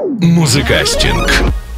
Музыкастинг.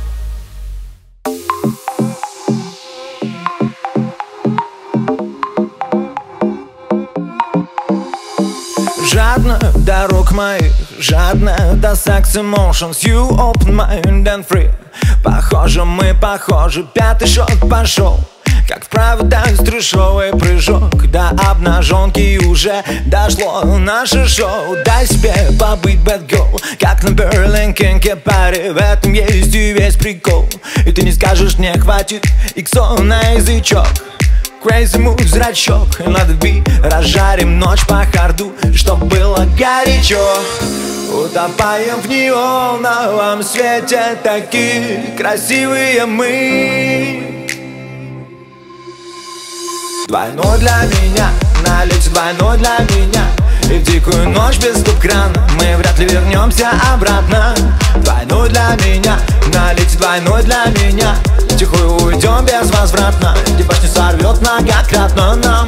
Жадно дорог моих, жадно до sex emotions. You open mind and free. Похоже, мы похожи, пятый шот пошел. Как в проводах трешовый прыжок до обнаженки, и уже дошло наше шоу. Дай себе побыть bad girl, как на Berlin Kinky Party. В этом есть и весь прикол. И ты не скажешь, не хватит иксо на язычок. Crazy move, зрачок, надо би. Разжарим ночь по харду, чтоб было горячо. Утопаем в неоновом свете, такие красивые мы. Двойной для меня, налейте двойной для меня. И в дикую ночь без стоп-крана мы вряд ли вернемся обратно. Двойной для меня, налейте двойной для меня. Тихую уйдем безвозвратно, где башню сорвет многократно нам.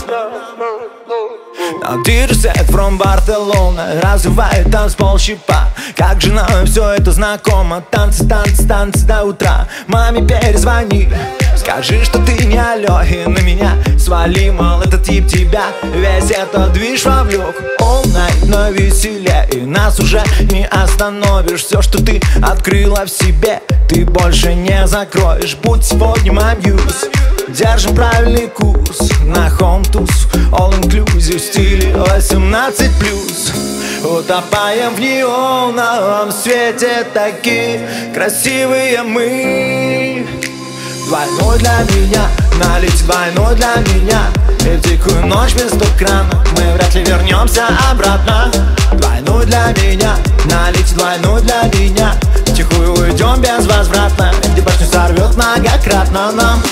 Now DJ set from Barcelona развивает танцпол щипа. Как же нам все это знакомо. Танцы, танцы, танцы до утра. Маме перезвони, скажи, что ты не алё, и на меня свали, мол, этот тип тебя весь этот движ вовлек. All night на веселе, и нас уже не остановишь. Все, что ты открыла в себе, ты больше не закроешь. Будь сегодня мой мьюз, держим правильный курс на хомтус. All inclusive в стиле 18+. Утопаем в неоновом свете, такие красивые мы. Двойной для меня, налейте двойной для меня. И в дикую ночь без стоп-крана мы вряд ли вернемся обратно. Двойной для меня, налейте двойной для меня. Тихую уйдем безвозвратно, где башню сорвет многократно нам.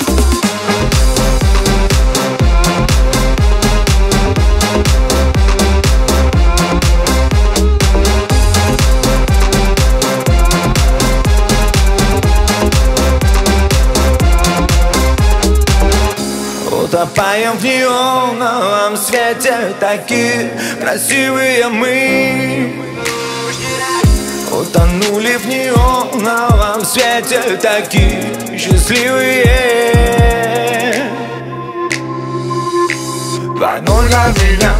Утопаем в неоновом свете, такие красивые мы. Утонули в неоновом свете, такие счастливые. Двойной для меня,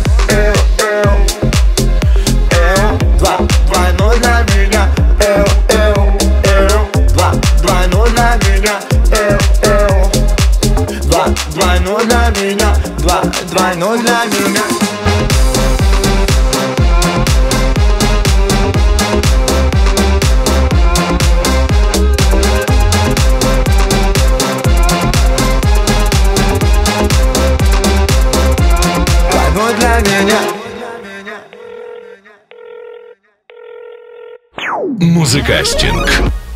двойной для меня, двойной для меня, двойной для меня, двойной для меня. Двойной для меня. Музыкастинг.